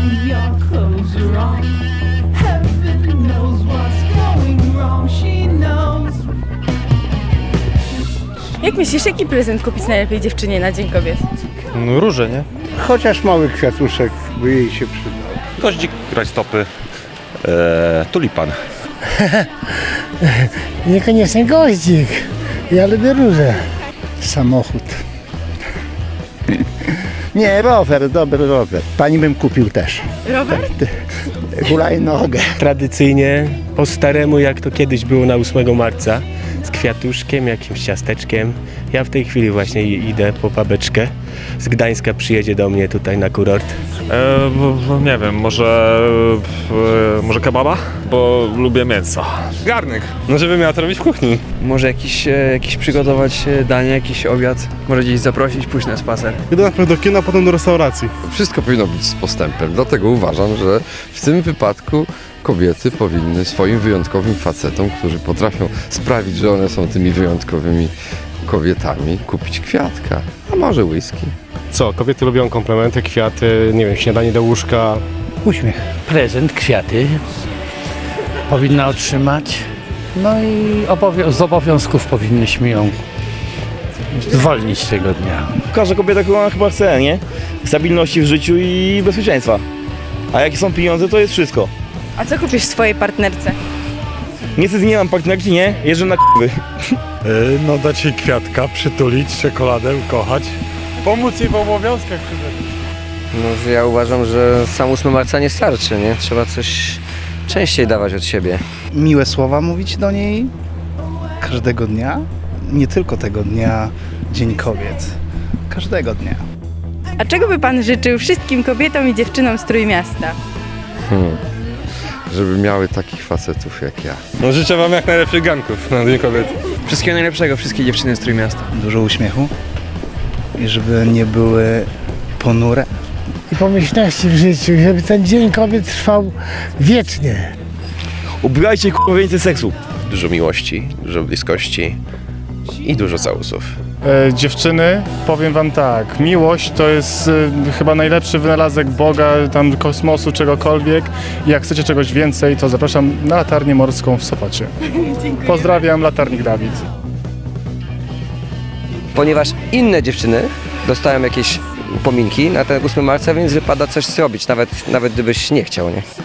your clothes are on. Heaven knows what's going wrong, she knows. Jak myślisz, jaki prezent kupić najlepiej dziewczynie na Dzień Kobiet? No róże, nie? Chociaż mały kwiatuszek by jej się przydał. Goździk, rajstopy, tulipan. Niekoniecznie goździk. Ja lubię róże. Samochód. Nie, rower, dobry rower. Pani bym kupił też. Rower? Hulajnogę. Tradycyjnie, po staremu, jak to kiedyś było na 8 marca, z kwiatuszkiem, jakimś ciasteczkiem. Ja w tej chwili właśnie idę po babeczkę. Z Gdańska przyjedzie do mnie tutaj na kurort. Nie wiem, może kebaba? Bo lubię mięso. Garnek. No żeby miała to robić w kuchni. Może jakiś przygotować danie, jakiś obiad. Może gdzieś zaprosić, pójść na spacer. Idę najpierw do kina, potem do restauracji. Wszystko powinno być z postępem, dlatego uważam, że w tym wypadku kobiety powinny swoim wyjątkowym facetom, którzy potrafią sprawić, że one są tymi wyjątkowymi kobietami, kupić kwiatka, a może whisky. Co, kobiety lubią komplementy, kwiaty, nie wiem, śniadanie do łóżka. Uśmiech. Prezent, kwiaty powinna otrzymać. No i z obowiązków powinnyśmy ją zwolnić tego dnia. Każda kobieta, która chyba chce, nie? Stabilności w życiu i bezpieczeństwa. A jakie są pieniądze, to jest wszystko. A co kupisz swojej partnerce? Niestety nie mam partnerki, nie? Jeżdżę na k***wy. No dać jej kwiatka, przytulić, czekoladę, ukochać. Pomóc jej w obowiązkach. No, ja uważam, że sam 8 marca nie starczy, nie? Trzeba coś częściej dawać od siebie. Miłe słowa mówić do niej każdego dnia. Nie tylko tego dnia, Dzień Kobiet. Każdego dnia. A czego by pan życzył wszystkim kobietom i dziewczynom z Trójmiasta? Żeby miały takich facetów jak ja. No życzę wam jak najlepszych ganków na Dzień Kobiet. Wszystkiego najlepszego, wszystkie dziewczyny z Trójmiasta. Dużo uśmiechu i żeby nie były ponure. I pomyślności w życiu, żeby ten Dzień Kobiet trwał wiecznie. Ubierajcie więcej seksu. Dużo miłości, dużo bliskości i dużo całusów. Dziewczyny, powiem wam tak, miłość to jest chyba najlepszy wynalazek Boga, tam kosmosu, czegokolwiek. I jak chcecie czegoś więcej, to zapraszam na latarnię morską w Sopocie. Pozdrawiam, latarnik Dawid. Ponieważ inne dziewczyny dostają jakieś upominki na ten 8 marca, więc wypada coś zrobić, nawet gdybyś nie chciał, nie?